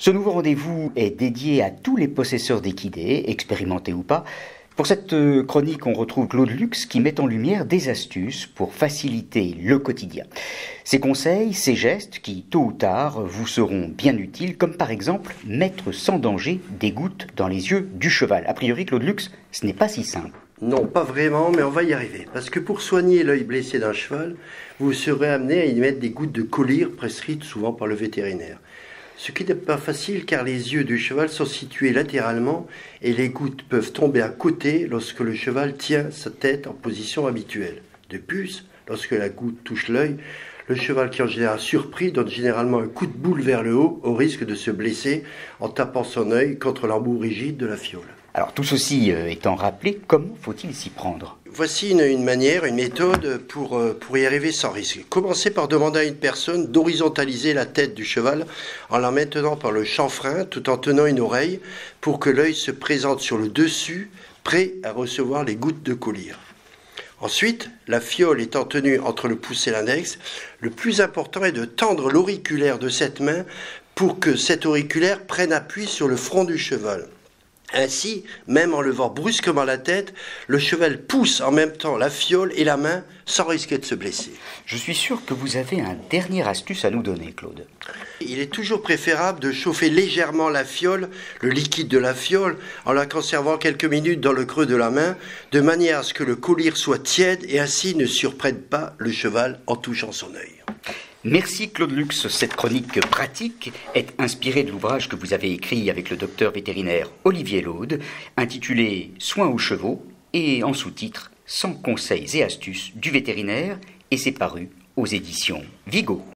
Ce nouveau rendez-vous est dédié à tous les possesseurs d'équidés, expérimentés ou pas. Pour cette chronique, on retrouve Claude Lux qui met en lumière des astuces pour faciliter le quotidien. Ces conseils, ces gestes qui, tôt ou tard, vous seront bien utiles, comme par exemple mettre sans danger des gouttes dans les yeux du cheval. A priori, Claude Lux, ce n'est pas si simple. Non, pas vraiment, mais on va y arriver. Parce que pour soigner l'œil blessé d'un cheval, vous serez amené à y mettre des gouttes de collyre prescrites souvent par le vétérinaire. Ce qui n'est pas facile car les yeux du cheval sont situés latéralement et les gouttes peuvent tomber à côté lorsque le cheval tient sa tête en position habituelle. De plus, lorsque la goutte touche l'œil, le cheval qui en général surpris donne généralement un coup de boule vers le haut au risque de se blesser en tapant son œil contre l'embout rigide de la fiole. Alors tout ceci étant rappelé, comment faut-il s'y prendre ? Voici une manière, une méthode pour y arriver sans risque. Commencez par demander à une personne d'horizontaliser la tête du cheval en la maintenant par le chanfrein tout en tenant une oreille pour que l'œil se présente sur le dessus, prêt à recevoir les gouttes de collyre. Ensuite, la fiole étant tenue entre le pouce et l'index, le plus important est de tendre l'auriculaire de cette main pour que cet auriculaire prenne appui sur le front du cheval. Ainsi, même en levant brusquement la tête, le cheval pousse en même temps la fiole et la main sans risquer de se blesser. Je suis sûr que vous avez un dernier astuce à nous donner, Claude. Il est toujours préférable de chauffer légèrement la fiole, le liquide de la fiole, en la conservant quelques minutes dans le creux de la main, de manière à ce que le collyre soit tiède et ainsi ne surprenne pas le cheval en touchant son œil. Merci Claude Lux. Cette chronique pratique est inspirée de l'ouvrage que vous avez écrit avec le docteur vétérinaire Olivier Laude, intitulé « Soins aux chevaux » et en sous-titre « 100 conseils et astuces du vétérinaire » et c'est paru aux éditions Vigo.